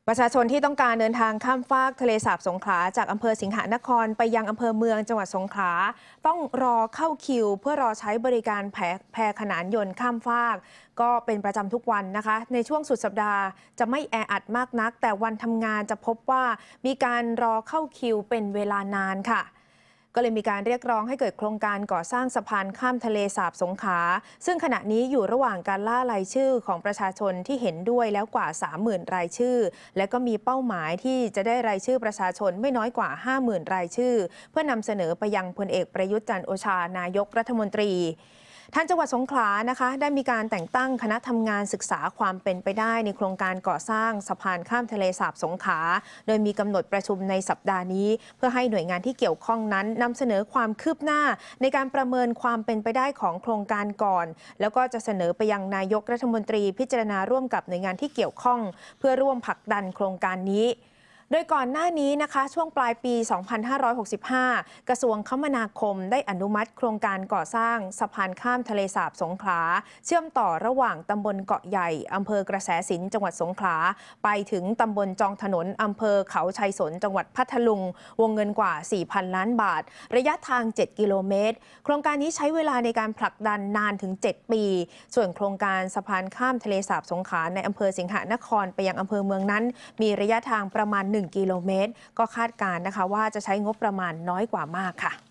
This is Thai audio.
ประชาชนที่ต้องการเดินทางข้ามฟากทะเลสาบสงขลาจากอำเภอสิงหนครไปยังอำเภอเมืองจังหวัดสงขลาต้องรอเข้าคิวเพื่อรอใช้บริการแพขนานยนต์ข้ามฟากก็เป็นประจำทุกวันนะคะในช่วงสุดสัปดาห์จะไม่แออัดมากนักแต่วันทำงานจะพบว่ามีการรอเข้าคิวเป็นเวลานานค่ะก็เลยมีการเรียกร้องให้เกิดโครงการก่อสร้างสะพานข้ามทะเลสาบสงขลาซึ่งขณะนี้อยู่ระหว่างการล่ารายชื่อของประชาชนที่เห็นด้วยแล้วกว่า 30,000 รายชื่อและก็มีเป้าหมายที่จะได้รายชื่อประชาชนไม่น้อยกว่า 50,000 รายชื่อเพื่อนำเสนอไปยังพลเอกประยุทธ์จันทร์โอชานายกรัฐมนตรีท่านจังหวัดสงขลานะคะได้มีการแต่งตั้งคณะทำงานศึกษาความเป็นไปได้ในโครงการก่อสร้างสะพานข้ามทะเลสาบสงขลาโดยมีกำหนดประชุมในสัปดาห์นี้เพื่อให้หน่วยงานที่เกี่ยวข้องนั้นนำเสนอความคืบหน้าในการประเมินความเป็นไปได้ของโครงการก่อนแล้วก็จะเสนอไปยังนายกรัฐมนตรีพิจารณาร่วมกับหน่วยงานที่เกี่ยวข้องเพื่อร่วมผลักดันโครงการนี้โดยก่อนหน้านี้นะคะช่วงปลายปี 2565 กระทรวงคมนาคมได้อนุมัติโครงการก่อสร้างสะพานข้ามทะเลสาบสงขลาเชื่อมต่อระหว่างตำบลเกาะใหญ่อำเภอกระแสสินจังหวัดสงขลาไปถึงตำบลจองถนนอำเภอเขาชัยสนจังหวัดพัทลุงวงเงินกว่า 4,000 ล้านบาทระยะทาง 7 กิโลเมตรโครงการนี้ใช้เวลาในการผลักดันนานถึง 7 ปีส่วนโครงการสะพานข้ามทะเลสาบสงขลาในอำเภอสิงหนครไปยังอำเภอเมืองนั้นมีระยะทางประมาณ1 กิโลเมตรก็คาดการณ์นะคะว่าจะใช้งบประมาณน้อยกว่ามากค่ะ